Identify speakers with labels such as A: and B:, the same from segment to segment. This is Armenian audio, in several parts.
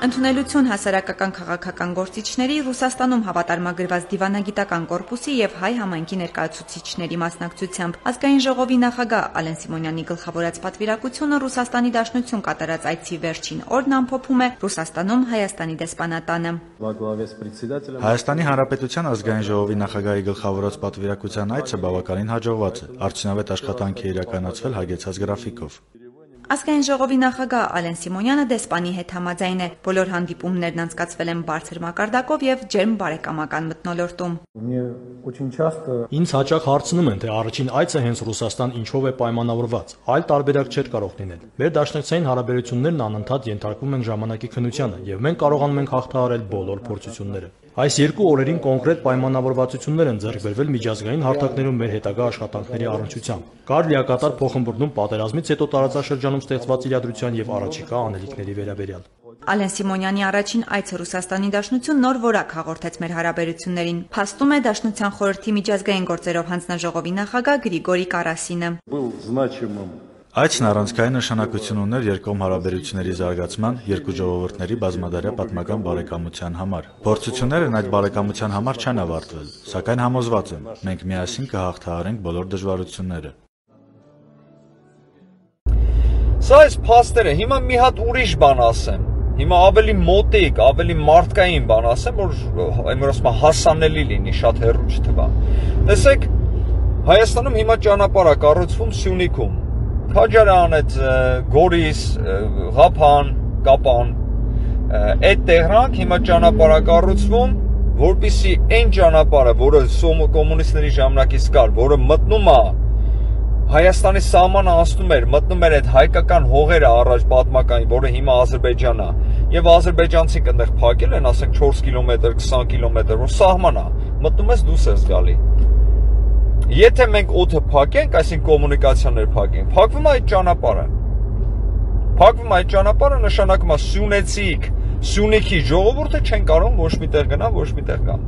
A: Ընդունելություն հասարակական քաղաքական գործիչների, Ռուսաստանում հավատարմագրված դիվանագիտական կորպուսի եւ հայ համայնքի ներկայացուցիչների մասնակցությամբ ազգային ժողովի նախագահ Ալեն Սիմոնյանի գլխավորած պատվիրակությունը Ռուսաստանի Դաշնություն կատարած այցի վերջին օրն ամփոփում է Ռուսաստանում Հայաստանի դեսպանատանը։
B: Հայաստանի Հանրապետության ազգային ժողովի նախագահի գլխավորած պատվիրակության այցը բավականին հաջողված է, արդյունավետ աշխատանք է իրականացվել հագեցած գրաֆիկով։
A: Ազգային ժողովի նախագահ Ալեն Սիմոնյանը դեսպանի հետ համաձայն է, բոլոր հանդիպումներն անցկացվել են բարձր մակարդակով եւ ջերմ բարեկամական մթնոլորտում։
C: Ինձ հաճախ հարցնում են, թե առաջին այցը հենց Ռուսաստան ինչով է պայմանավորված, այլ տարբերակ չէր կարող լինել։ Մեր դաշնակցային հարաբերություններն անընդհատ ենթարկվում են ժամանակի քննությանը եւ մենք կարողանում ենք հաղթահարել բոլոր փորձությունները։ Այս երկու օրերին կոնկրետ պայմանավորվածություններ են ձեռք բերվել միջազգային հարթակներում մեր հետագա աշխատանքների առնչությամբ։ Կար լիակատար փոխըմբռնում պատերազմից հետո տարածաշրջանում ստեղծված իրադրության եւ առաջիկա անելիքների վերաբերյալ։
A: Ալեն Սիմոնյանի առաջին այցը Ռուսաստանի Դաշնություն նոր որակ հաղորդեց մեր հարաբերություններին, փաստում է Դաշնության խորհրդի միջազգային գործերով հանձնաժողովի նախագահ Գրիգորի Կարասինը։
B: Այցն առանցքային նշանակություն ուներ երկկողմ հարաբերությունների զարգացման, երկու ժողովուրդների բազմադարյա պատմական բարեկամության համար։ Փորձություններն այդ բարեկամության համար չեն ավարտվել, սակայն համոզված եմ, մենք միասին կհաղթահարենք բոլոր դժվարությունները։
D: Սա այս փաստերը, հիմա մի հատ ուրիշ բան ասեմ։ Հիմա ավելի մոտիկ, ավելի մարդկային բան ասեմ, որ հասանելի լինի, շատ հեռու չթվա։ Տեսեք, Հայաստանում հիմա ճանապարհ է կառուցվում Սյունիքում։ Քաջարան, այդ Գորիս, Ղափան, Կապան, այդ տեղանք հիմա ճանապարհ է կառուցվում, որպեսզի այն ճանապարհը, որը կոմունիստների ժամանակից կար, որը մտնում է Հայաստանի սահմանը անցնում էր, մտնում էր այդ հայկական հողերը առաջ պատմական, որը հիմա Ադրբեջանն է, եւ ադրբեջանցիք այնտեղ փակել են, ասենք 4 կիլոմետր, 20 կիլոմետր, որ սահման է, մտնում ես դուրս ես գալի։ Եթե մենք օդը փակենք, այսինքն կոմունիկացիաներ փակենք, փակվում է այդ ճանապարհը։ Փակվում է այդ ճանապարհը, նշանակում է Սյունեցիք, Սյունիքի ժողովուրդը չեն կարող ոչ միտեղ գնալ, ոչ միտեղ գան։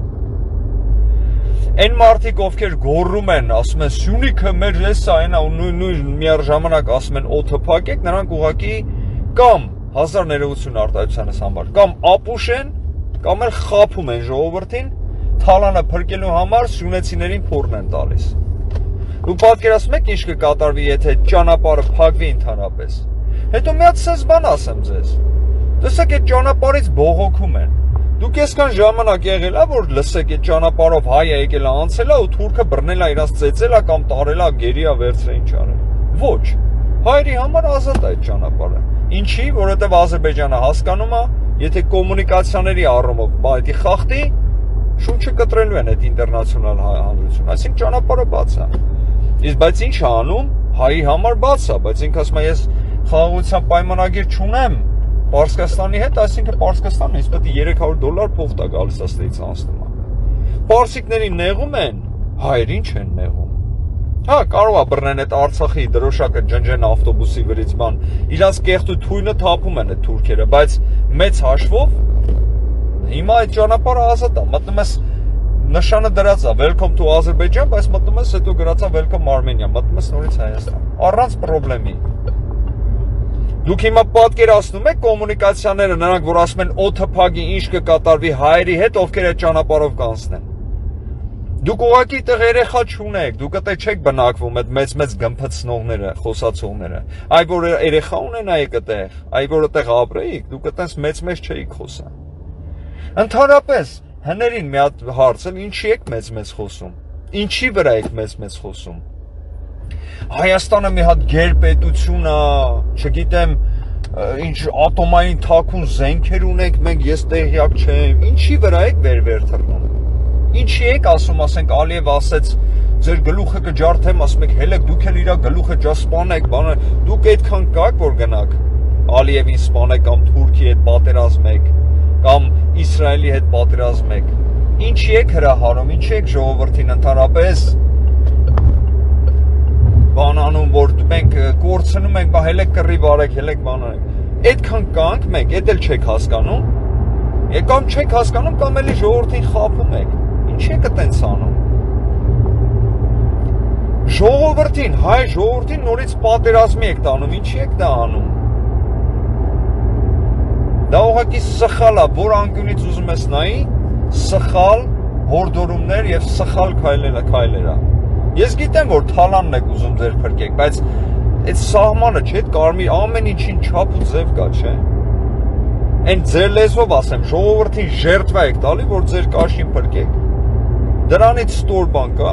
D: Այն մարդիկ, ովքեր գոռում են, ասում են Սյունիքը մեր լեսա այնա ու նույն միաժամանակ ասում են օդը փակեք, նրանք ուղղակի կամ հազար ներողություն արտահայտությանս համար, կամ ապուշ են, կամ էլ խաբում են ժողովրդին, թալանը փրկելու համար սյունեցիներին փորն են տալիս։ Դու պատկերացնում եք ինչ կկատարվի, եթե ճանապարհը փակվի ընդհանրապես։ Հետո մի հատ սենց բան ասեմ ձեզ։ Տեսեք, այդ ճանապարհից բողոքում են։ Դուք այսքան ժամանակ եղել է, որ լսեք այդ ճանապարհով հայը եկել է անցել է ու թուրքը բռնել է իրաց ծեծել է կամ տարել է գերի է վերցրել ինչ արել։ Ոչ։ Հայերի համար ազատ է այդ ճանապարհը։ Ինչի, որովհետև Ադրբեջանը հասկանում է, եթե կոմունիկացիաների առումով բայտի խախտի, շունչը կտրելու են այդ ինտերնացիոնալ հանրություն, այսինքն ճանապարհը բաց է։ Իսկ բայց ինչ է անում, հայի համար բաց է, բայց ինքը ասում է ես խաղաղության պայմանագիր չունեմ Պարսկաստանի հետ, այսինքն Պարսկաստանն ինձ պետք է $300 փող տա գալիս աստղից անցնում է։ Պարսիկներին նեղում են, հայերին չեն նեղում։ Հա, կարող է բռնեն այդ Արցախի դրոշակը ջնջեն ավտոբուսի վրից բան, իրանց կեղտու թույնը թափում են այդ թուրքերը, բայց մեծ հաշվով հիմա այդ ճանապարհը ազատ է, մտնում ես նշանը դրած է Welcome to Azerbaijan, բայց մտնում ես հետո գրած է Welcome Armenia, մտնում ես նորից Հայաստան, առանց խնդրի։ Դուք հիմա պատկերացնում եք կոմունիկացիաները, նրանք որ ասում են օդը փակի, ինչ կկատարվի հայերի հետ, ովքեր այդ ճանապարհով կանցնեն։ Դուք ուղղակի այդտեղ երեխա չունեք, դուք այդտեղ չեք բնակվում այդ մեծ գմփցնողները, խոսացողները։ Այ որ երեխա ունենայիք այդտեղ, այ որ այդտեղ ապրեիք, դուք այդտենց մեծ չէիք խոսա։ Ընդհանրապես հներին մի հատ հարց է, ինչի եք մեծ խոսում։ Ինչի վրա եք մեծ խոսում։ Հայաստանը մի հատ գերպետություն է, չգիտեմ, ինչ ատոմային թաքուն զենքեր ունենք, մենք ես տեղյակ չեմ, ինչի վրա եք վեր թռնում։ Ինչի եք ասում, ասենք Ալիև ասեց, ձեր գլուխը կջարդեմ, ասում եք, հելեք դուք էլ իր գլուխը ջա սպանեք, բանը, դուք այդքան կաք, որ գնաք Ալիևին սպանեք կամ Թուրքիի հետ պատերազմեք, կամ Իսրայելի հետ պատերազմեք։ Ինչի եք հրահարում, ինչի եք ժողովրդին ընդհանրապես բանանում, որ մենք կորցնում ենք, հելեք կռիվ արեք, հելեք բանանեք։ Այդքան կանք մենք, էդ էլ չեք հասկանում։ Կամ չեք հասկանում, կամ էլի ժողովրդին խաբում եք։ Ինչ եք այտենց անում։ Ժողովրդին, հայ ժողովրդին նորից պատերազմի եք տանում, ինչի եք դա անում։ Դա ուղղակի սխալ է, որ անկյունից ուզում ես նայի, սխալ հորդորումներ եւ սխալ քայլեր է։ Ես գիտեմ, որ թալանն եք ուզում ձեր փրկեք, բայց այդ սահմանը չէ, այդ կարմիր ամեն ինչին չափ ու ձև կա, չէ։ Այն ձեր լեզվով ասեմ, ժողովրդին ժերտվա եք տալի, որ ձեր կաշին փրկեք։ Դրանից ստոր բան կա։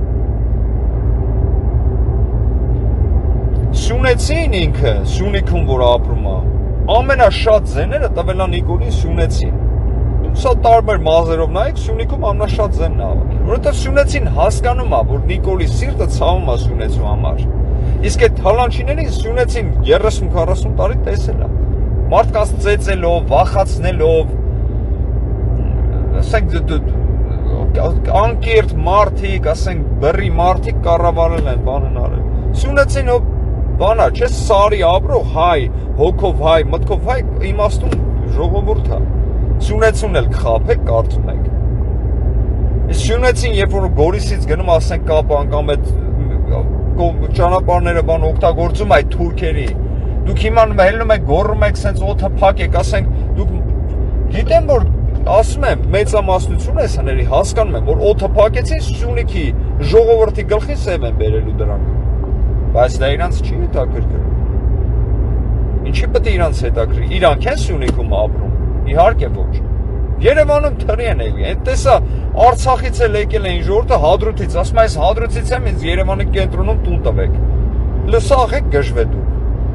D: Սյունեցին ինքը, Սյունիքում որ ապրում է, ամենաշատ ձեները տվել է Նիկոլին Սյունեցին։ Սա տարբեր մազերով նայեք, Սյունիքում ամենաշատ ձենն է հավաքել, որովհետև Սյունեցին հասկանում է, որ Նիկոլի սիրտը ցավում է Սյունեցու համար։ Իսկ այդ թալանչիներին Սյունեցին 30-40 տարի տեսել է։ Մարդկանց ծեծելով, վախացնելով, ասենք անկերտ մարդիկ, ասենք բռի մարդիկ կառավարել են, բանն արել։ Սյունեցին բանա, չէ, սարի ապրող հայ, հոգով հայ, մտքով հայ, իմաստուն ժողովուրդ է։ Սյունեցուն էլ կխաբեք, կարծում եք։ Իսկ Սյունեցին, երբ որ Գորիսից գնում, ասենք կապ անգամ այդ ճանապարհները բան օգտագործում այդ թուրքերի։ Դուք հիմա հելնում եք, գոռում եք, սենց օդը փակեք, ասենք դուք գիտեմ, որ ասում եմ, մեծամասնություն է սաների, հասկանում եմ, որ օդը փակեցին Սյունիքի ժողովրդի գլխին սև են բերելու դրանք։ Բայց դա իրանց չի հետաքրքրում։ Ինչի պետք է իրանց հետաքրքրի։ Իրանք են Սյունիքում ապրում։ Իհարկե ոչ։ Երևանում թռի են եկել։ Այդտեսա Արցախից էլ եկել էին ժողովուրդը Հադրութից, ասում այս Հադրութից եմ ինձ Երևանի կենտրոնում տուն տվեք։ Լսաղ եք գժվե դուք։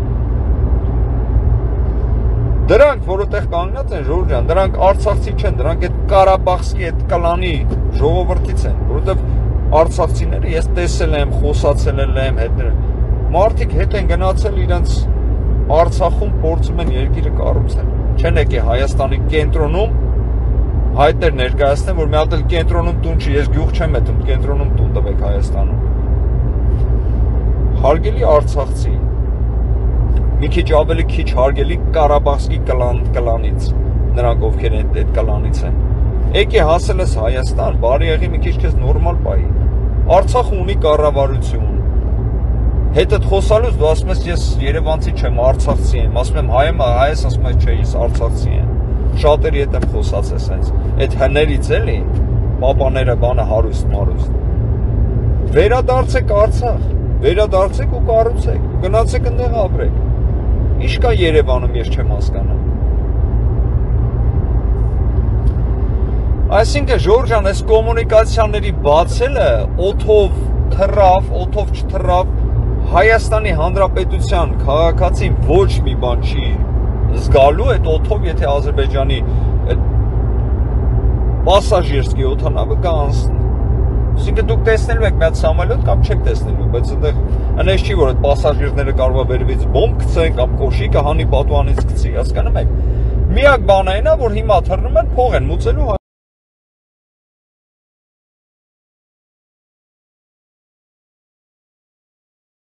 D: Դրանք, որ այդտեղ կանգնած են ժողովուրդ ջան, դրանք արցախցի չեն, դրանք այդ Ղարաբաղի այդ կլանի ժողովրդից են, որովհետև արցախցիները ես տեսել եմ, խոսացել եմ հետները։ Մարդիկ հետ են գնացել իրենց Արցախում փորձում են երկիրը կառուցել։ Չեն եկել Հայաստանի կենտրոնում հայտեր ներկայացնեն, որ մի հատ էլ կենտրոնում տուն չի, ես գյուղ չեմ մտնում, կենտրոնում տուն տվեք Հայաստանում։ Հարգելի արցախցի, մի քիչ ավելի քիչ հարգելի Ղարաբաղի կլանից, նրանք ովքեր են այդ կլանից են։ Եկե հասել ես Հայաստան, բարի եղի մի քիչ քեզ նորմալ պայի։ Արցախը ունի կառավարություն։ Հետդ խոսալուց դու ասում ես ես Երևանցի չեմ, արցախցի եմ, ասում եմ հայ եմ, հայ ես ասում ես չէ, ես արցախցի եմ։ Շատերի հետ եմ խոսացել սենց։ Այդ հներից էլի, պապաները բանը հարուստ-մարուստ։ Վերադարձեք Արցախ, վերադարձեք ու կառուցեք, գնացեք այնտեղ ապրեք։ Ինչ կա Երևանում, ես չեմ հասկանում։ Այսինքն Ժորժ ջան, այս կոմունիկացիաների բացելը օթով թռավ, օթով չթռավ, Հայաստանի Հանրապետության քաղաքացին ոչ մի բան չի զգալու այդ օթով, եթե Ադրբեջանի պասաժիրսկի օդանավը կանցնի։ Այսինքն դուք տեսնելու եք մի հատ սամոլյոտ կամ չեք տեսնելու, բայց այնտեղ այնպես չի, որ այդ պասաժիրները կարող է վերևից բոմբ գցեն կամ կոշիկը հանի պատուանից գցի, հասկանում եք։ Միակ բանը այն է, որ հիմա թռնում են, փող են մուծելու